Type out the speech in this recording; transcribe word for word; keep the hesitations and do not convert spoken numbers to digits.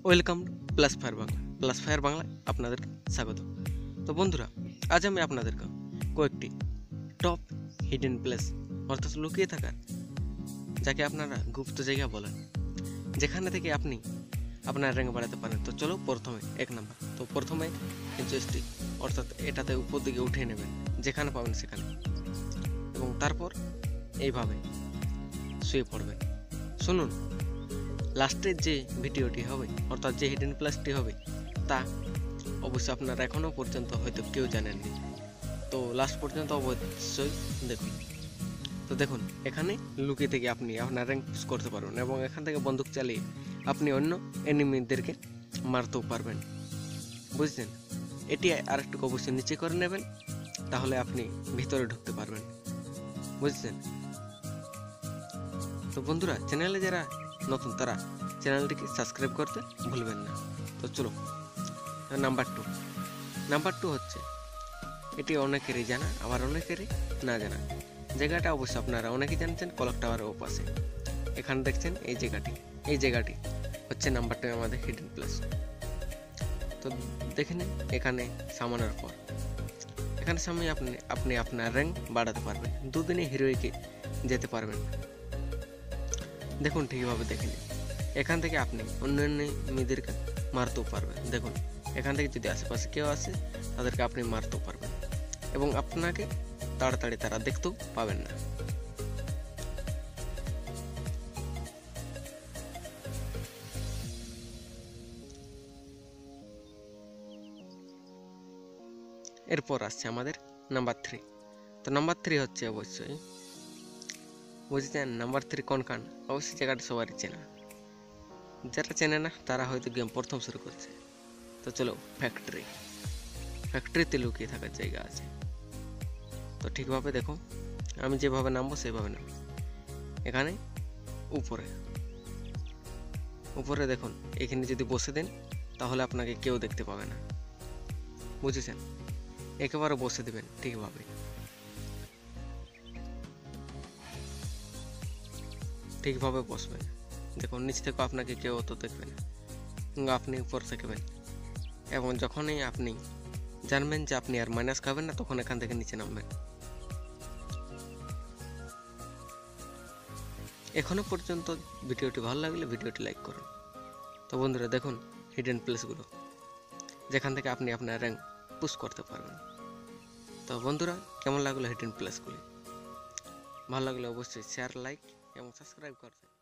Welcome plus fire Bangla plus fire বাংলায় আপনাদেরকে স্বাগত। তো বন্ধুরা, আজ আমি আপনাদেরকে কয়েকটি টপ হিডেন প্লেস অর্থাৎ লুকিয়ে থাকা, যাকে আপনারা গুপ্ত জায়গা বলেন, যেখানে থেকে আপনি আপনার র্যাঙ্ক বাড়াতে পারেন। তো চলো প্রথমে এক নাম্বার। তো প্রথমে জয়স্টিক অর্থাৎ এটাতে উপর দিকে উঠিয়ে নেবেন যেখানে পাবেন সেখানে, এবং তারপর এইভাবে শুয়ে পড়বেন। শুনুন, লাস্টের যে ভিডিওটি হবে অর্থাৎ যে হিডেন প্লেসটি হবে তা অবশ্যই আপনারা এখনও পর্যন্ত হয়তো কেউ জানেননি, তো লাস্ট পর্যন্ত অবশ্যই দেখুন। তো দেখুন, এখানে লুকিয়ে থেকে আপনি আপনার র্যাঙ্ক পুশ করতে পারবেন এবং এখান থেকে বন্দুক চালিয়ে আপনি অন্য এনিমিদেরকে মারতেও পারবেন, বুঝলেন? এটি আরেকটু অবশ্যই নিচে করে নেবেন, তাহলে আপনি ভিতরে ঢুকতে পারবেন, বুঝলেন? তো বন্ধুরা, চ্যানেলে যারা নতুন তারা চ্যানেলটিকে সাবস্ক্রাইব করতে ভুলবেন না। তো চলো নাম্বার টু। নাম্বার টু হচ্ছে, এটি অনেকেরই জানা আবার অনেকেরই না জানা জায়গাটা। অবশ্য আপনারা অনেকেই জানছেন কলক টাওয়ারের ওপাশে। এখানে দেখছেন এই জায়গাটি, এই জায়গাটি হচ্ছে নাম্বার টু আমাদের হিডেন প্লেস। তো দেখে নিন, এখানে সামানের পর এখানে সামনে আপনি আপনি আপনার র্যাঙ্ক বাড়াতে পারবেন, দুদিনে হিরোইকে যেতে পারবেন। দেখুন ঠিকভাবে দেখে নিন, এখান থেকে আপনি অন্যান্য মেয়েদেরকে মারতেও পারবেন। দেখুন, এখান থেকে যদি আশেপাশে কেউ আসে তাদেরকে আপনি মারতেও পারবেন এবং আপনাকে তাড়াতাড়ি তারা দেখতেও পাবেন না। এরপর আসছে আমাদের নাম্বার থ্রি। তো নাম্বার থ্রি হচ্ছে অবশ্যই, বুঝছেন নাম্বার থ্রি কোন কান? অবশ্যই জায়গাটা সবারই চেনা, যারা চেনে না তারা হয়তো গেম প্রথম শুরু করছে। তো চলো, ফ্যাক্টরি। ফ্যাক্টরিতে লুকিয়ে থাকার জায়গা আছে। তো ঠিকভাবে দেখো, আমি যেভাবে নামবো সেভাবে নামবো। এখানে উপরে উপরে দেখুন, এখানে যদি বসে দেন তাহলে আপনাকে কেউ দেখতে পাবে না, বুঝেছেন? একেবারে বসে দেবেন ঠিকভাবে, ঠিকভাবে বসবেন। দেখুন, নিচ থেকে আপনাকে কেউ অত দেখবে না, আপনি উপর থাকবেন এবং যখনই আপনি জানবেন যে আপনি আর মাইনাস খাবেন না, তখন এখান থেকে নিচে নামবেন। এখনো পর্যন্ত ভিডিওটি ভালো লাগলে ভিডিওটি লাইক করুন। তো বন্ধুরা, দেখুন হিডেন প্লেসগুলো যেখান থেকে আপনি আপনার র্যাঙ্ক পুশ করতে পারবেন। তো বন্ধুরা, কেমন লাগলো হিডেন প্লেসগুলি? ভালো লাগলে অবশ্যই শেয়ার, লাইক এবং সাবস্ক্রাইব করতে